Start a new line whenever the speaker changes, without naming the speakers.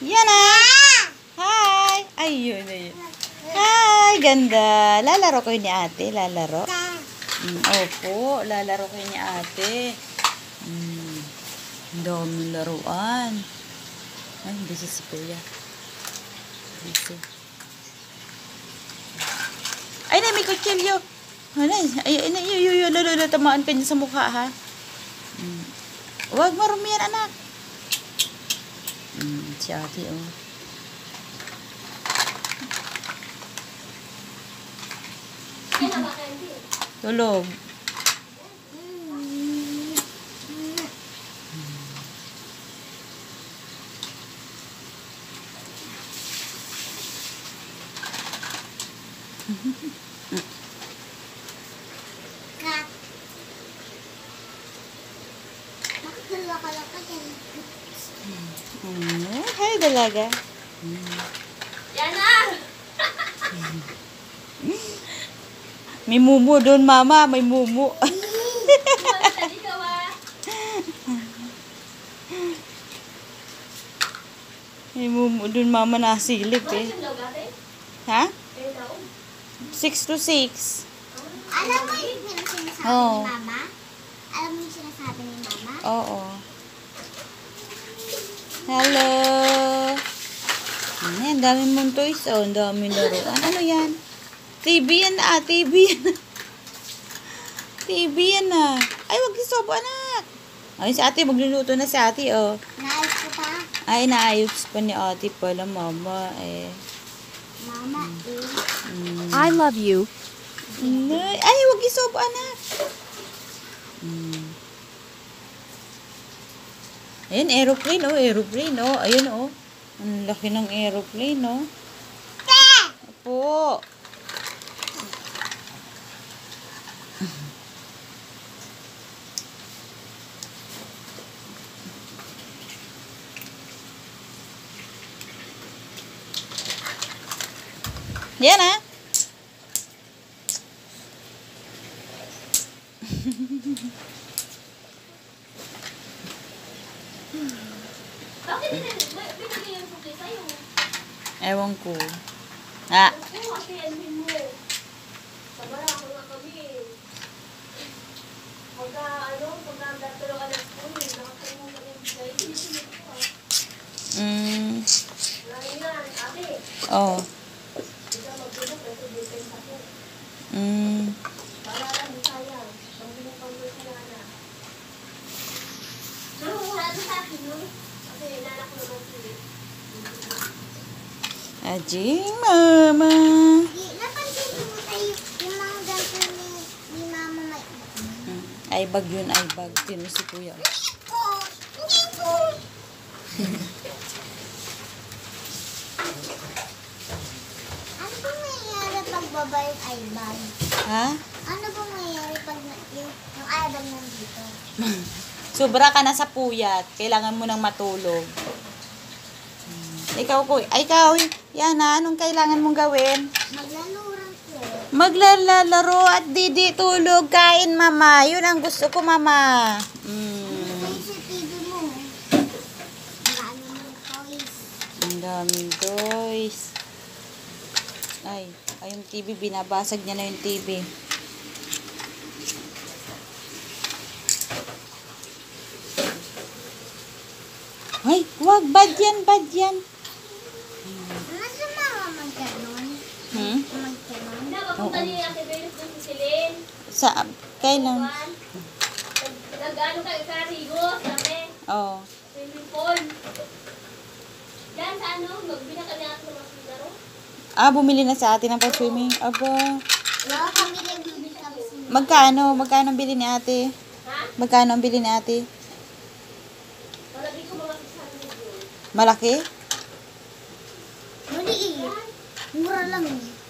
Yan na. Hi. Ayun, ayun. Hi, ganda. Lalaro ko ni ate. Lalaro. Opo, lalaro ko ni ate. Ang daming laruan. Ay, busy si Kuya. Busy. Ay, na, may kutsilyo. Ay, tamaan ka niya sa mukha, ha? Huwag marumi yan, anak. Si ate, oh. Tulog. Hi, dalaga.
Yan na!
May mumu doon, mama. May mumu. May mumu doon, mama. Nasilip, eh. Ha? 6 to 6.
Alam mo yung sinasabi ni Mama? Alam mo yung sinasabi ni Mama?
Oo. Hello. Ang daming mong toys. Oh, ang daming laruan. Ano yan? TV yan na. TV yan na. TV yan na. Ay, wag isobo, anak. Ay, si ate. Magluluto na si ate, oh.
Naayos ko pa?
Ay, naayos pa ni ate pala, mama, eh.
Mama,
I love you.
Ay, wag isobo, anak. Ayan, aeroplane, oh. Aeroplane, oh. Ayun, oh. Ang laki ng aeroplane, oh. Opo. Yan, ah.
Bakit binili yung suki sa'yo?
Ewan ko. Ha?
Oo, ate, alhin mo. Sabara ako nga kami. Pagka datalo ka ng school, nakapay mo kami bigay. Hindi ko ah. Wala yan, ate.
Oh.
Hindi ka magbulok, kasi bulpen sa ko.
Para
lang, sayang. Pag-bulok pang bulpen na na. Pero wala na sa akin, no? Kasi nanak ko naman sila.
Ajing, mama.
napansin mo tayo yung mga ganito ni Mama may...
Ay, bag yun, ay, bag. Sino si Kuya?
Hindi ko! Ano ba mangyayari pag babayad ay bag?
Ha?
Ano ba mangyayari pag yung ay-bag nandito?
Sobra ka na sa puyat. Kailangan mo nang matulog. Ikaw, Kuya. Ay, ikaw. Yan, ha? Anong kailangan mong gawin?
Maglaluran ko.
Maglalaro at didi tulog. Kain, mama. Yun ang gusto ko, mama.
Ay, sa TV mo. Marami ng toys.
Ang daming toys. Ay, yung TV. Binabasag niya na yung TV. Ay, wag. Bad yan, bad yan.
Ano sa Mama magkaroon? Magkaroon?
Hindi, papunta niya Ate Venus doon si Celine.
Kailan?
Nag-ano kayo sa Rigo, sabi.
Oo.
Swimming pool. Yan sa ano, magbina kami ako ng mga laro.
Bumili na sa atin ng pang-swimming. Aba.
Wala kami nagbibig kami sa
Magkano? Magkano ang bili ni ate?
Ha?
Magkano ang bili ni ate?
Malagi ko mga 600 yun.
Malaki?
Maliit. Mura lang eh.